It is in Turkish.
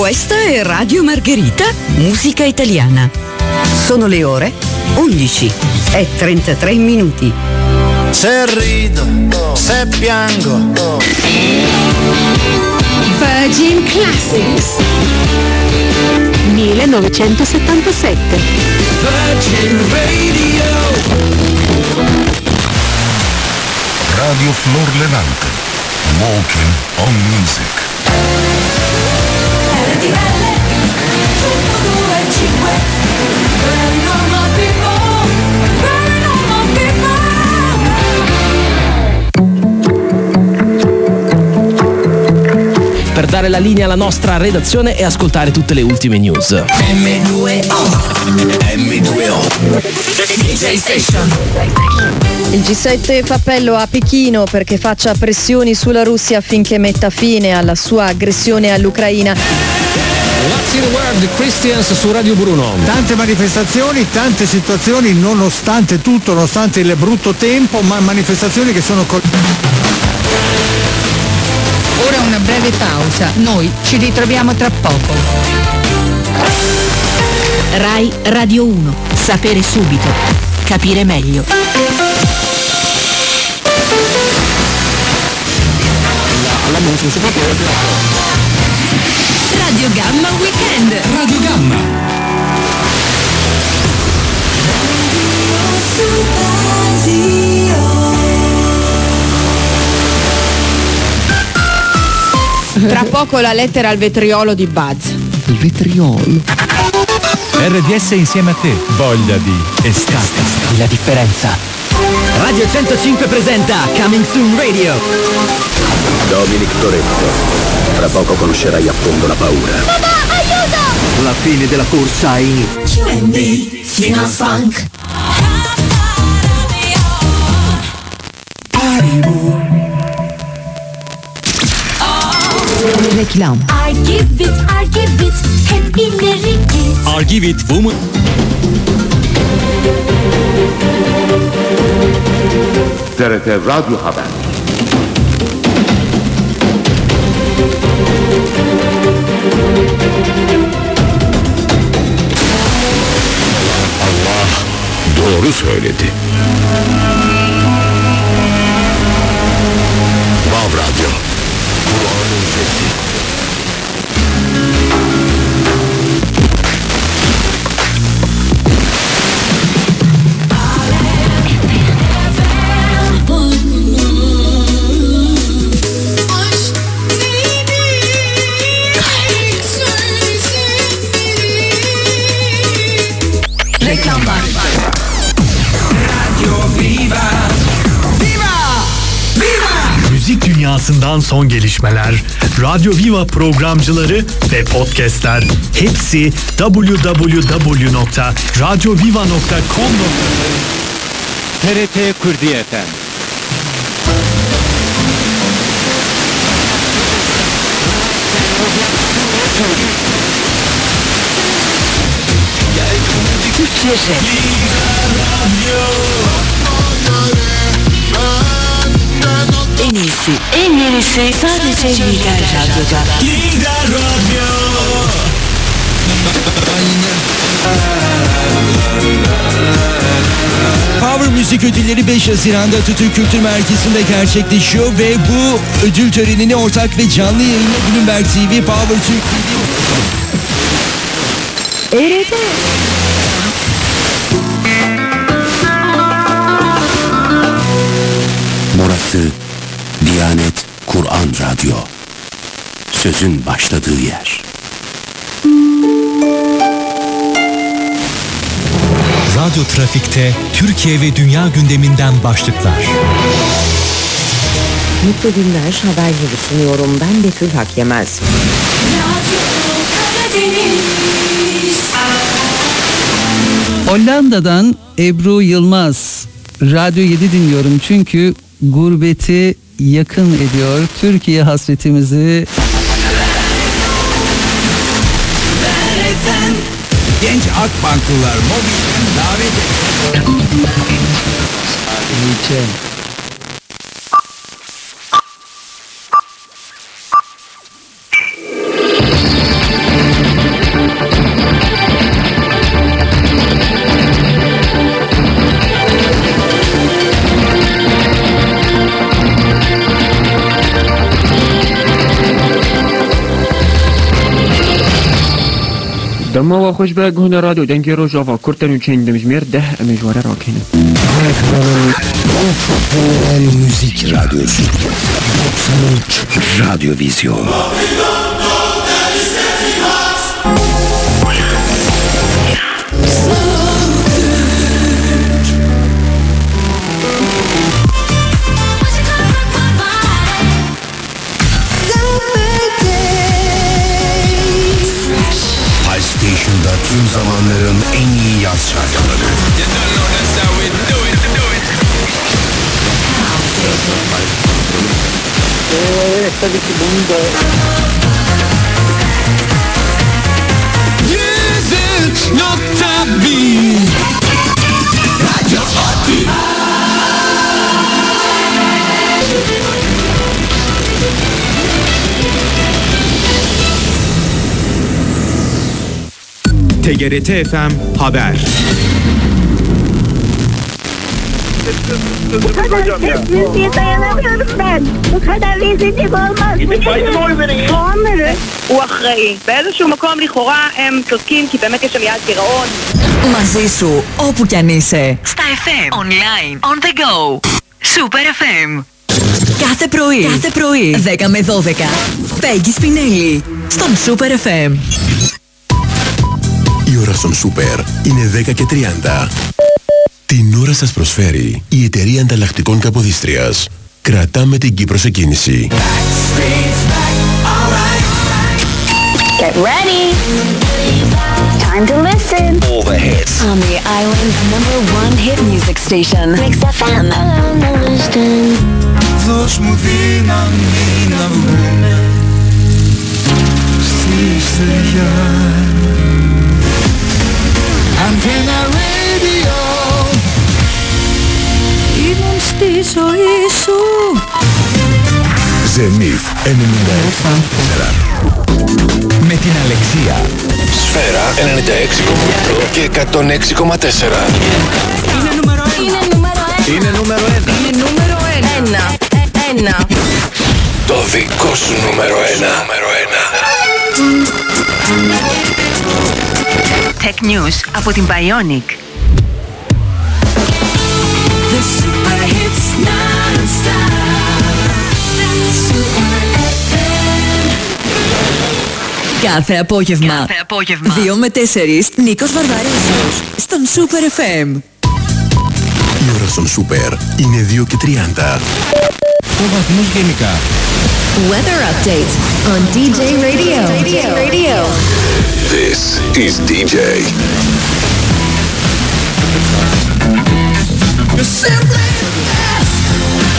Questa è Radio Margherita, musica italiana. Sono le ore 11:33. Se rido, se piango. Virgin Classics 1977. Virgin Radio. Radio Flor Levante. Walking on Music. Per dare la linea alla nostra redazione e ascoltare tutte le ultime news. Il G7 fa appello a Pechino perché faccia pressioni sulla Russia affinché metta fine alla sua aggressione all'Ucraina. What's in the world, Christians su Radio Bruno. Tante manifestazioni, tante situazioni, nonostante tutto, nonostante il brutto tempo, ma manifestazioni che sono... Ora una breve pausa, noi ci ritroviamo tra poco. Rai Radio 1, sapere subito, capire meglio. Radio Gamma Weekend. Radio Gamma. Tra poco la lettera al vetriolo di Buzz. Il vetriolo. RDS insieme a te. Voglia di estate. La differenza. Radio 105 presenta Coming Soon Radio. Dominic Toretto. Tra poco conoscerai a fondo la paura. Papà, aiuto! La fine della corsa è inizio. QNB, Final Funk. Reklam. I give it, hep ileri git. I'll give it woman. TRT Radyo Haber. Allah doğru söyledi. Vav Radyo. Kur'an'ın sesi. Reklamlar. Radio Viva. Viva! Viva! Müzik dünyasından son gelişmeler, Radyo Viva programcıları ve podcastler hepsi www.radyoviva.com. TRT Kurdiye FM. En iyisi sadece Lider Radyo'da. Lider Radyo. Power Müzik Ödülleri 5 Haziran'da Atatürk Kültür Merkezi'nde gerçekleşiyor ve bu ödül törenini ortak ve canlı yayınla Bloomberg TV, Power Türk Evet. Burası Diyanet Kur'an Radyo. Sözün başladığı yer. Radyo Trafik'te Türkiye ve dünya gündeminden başlıklar. Mutlu günler, haberleri sunuyorum. Ben Betül Hakyemez. Hollanda'dan Ebru Yılmaz. Radyo 7 dinliyorum çünkü gurbeti yakın ediyor. Türkiye hasretimizi. Genç Akbanklılar mobilden davet دما خوش به گونه رادیو دنگی رو جاوا کرتن و چین دمجمیر ده امجواره را کنیم موزیک رادیوسو رادیو ویزیون Station'da tüm zamanların en iyi yaz şarkıları. Evet, tabii ki bunu da... 103.1 Radyo Ati. TGRT FM Haber. Bu kadar sessizliğe dayanamıyorum ben. Bu kadar rezillik olmaz. Soğanları. הוא אחראי. באיזשהו מקום לכאורה הם צודקים כי באמת יש שם יעד גירעון. Μαζί σου, όπου κι αν είσαι. Στα FM, online, on the go. Super FM. Κάθε πρωί, 10 με 12. Πέγγι Σπινέλη, στον Super FM. Η ώρα στον Super είναι 10 και 30. Την ώρα σας προσφέρει η εταιρεία ανταλλακτικών Καποδίστριας. Κρατάμε την Κύπρο σε κίνηση. Get ready. Time to listen. All the hits. On the island's #1 hit music station. Mix FM. Δώσ' μου δύναμη να βγούμε στη στεριά. Antenna Radio. Ήμουν στη ζωή σου. Zenith 96,4. Με την Αλεξία. Σφαίρα 96,8 και 106,4. Είναι νούμερο 1. Είναι νούμερο 1. Είναι νούμερο 1. Το δικό σου νούμερο 1. Tech News από την Bionic. The super hits non-stop. Super FM. Κάθε απόγευμα 2 με 4 Νίκος Βαρβαρέσιος στον Super FM. Η ώρα στον Super είναι 2 και 30. Ο βαθμός γενικά. Weather update on DJ Radio. This is DJ. You're simply the best.